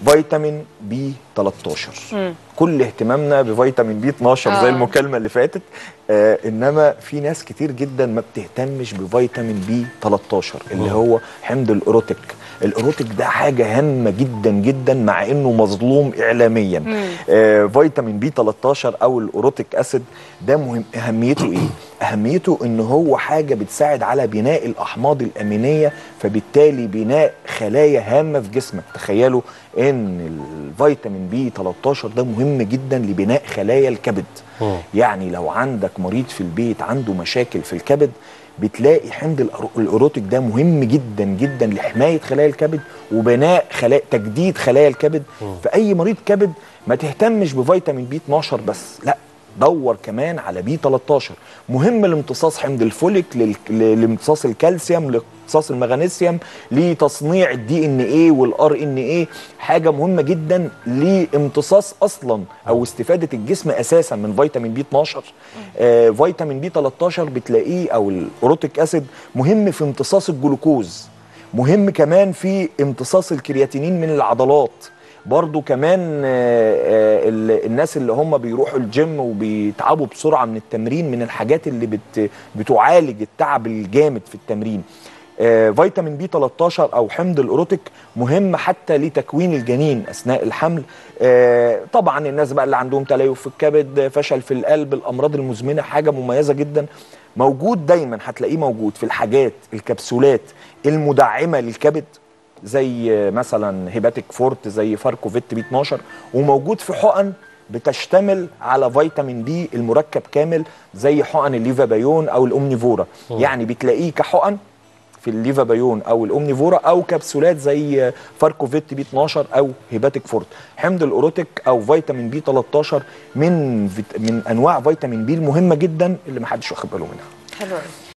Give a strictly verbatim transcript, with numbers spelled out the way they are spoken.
فيتامين بي تلتاشر. مم. كل اهتمامنا بفيتامين بي اتناشر آه. زي المكالمه اللي فاتت، آه انما في ناس كتير جدا ما بتهتمش بفيتامين بي تلتاشر اللي هو حمض الاوروتيك. الاوروتيك ده حاجه هامه جدا جدا مع انه مظلوم اعلاميا. آه فيتامين بي تلتاشر او الاوروتيك اسيد ده مهم. اهميته ايه؟ اهميته ان هو حاجه بتساعد على بناء الاحماض الامينيه، فبالتالي بناء خلايا هامه في جسمك. تخيلوا ان الفيتامين بي تلتاشر ده مهم جدا لبناء خلايا الكبد. أوه. يعني لو عندك مريض في البيت عنده مشاكل في الكبد، بتلاقي حمض الاوروتيك ده مهم جدا جدا لحمايه خلايا الكبد وبناء خلايا، تجديد خلايا الكبد. أوه. فاي مريض كبد ما تهتمش بفيتامين بي اتناشر بس، لا، دور كمان على بي تلتاشر. مهم لامتصاص حمض الفوليك، لامتصاص الكالسيوم، لامتصاص المغنيسيوم، لتصنيع الدي ان ايه والار ان ايه. حاجه مهمه جدا لامتصاص اصلا او استفاده الجسم اساسا من فيتامين بي اتناشر. آه فيتامين بي تلتاشر بتلاقيه او الاوروتيك اسيد مهم في امتصاص الجلوكوز، مهم كمان في امتصاص الكرياتينين من العضلات. برضو كمان الناس اللي هم بيروحوا الجيم وبيتعبوا بسرعة من التمرين، من الحاجات اللي بت بتعالج التعب الجامد في التمرين. فيتامين بي تلتاشر او حمض الاوروتيك مهم حتى لتكوين الجنين اثناء الحمل. طبعا الناس بقى اللي عندهم تليف في الكبد، فشل في القلب، الامراض المزمنة، حاجة مميزة جدا. موجود دايما، هتلاقيه موجود في الحاجات الكبسولات المدعمة للكبد زي مثلا هيباتيك فورت، زي فاركوفيت بي اتناشر، وموجود في حقن بتشتمل على فيتامين بي المركب كامل زي حقن الليفابايون او الاومنيفورا. م. يعني بتلاقيه كحقن في الليفابايون او الاومنيفورا، او كبسولات زي فاركوفيت بي اتناشر او هيباتيك فورت. حمض الاوروتيك او فيتامين بي تلتاشر من من انواع فيتامين بي المهمه جدا اللي ما حدش واخد باله منها. حلو.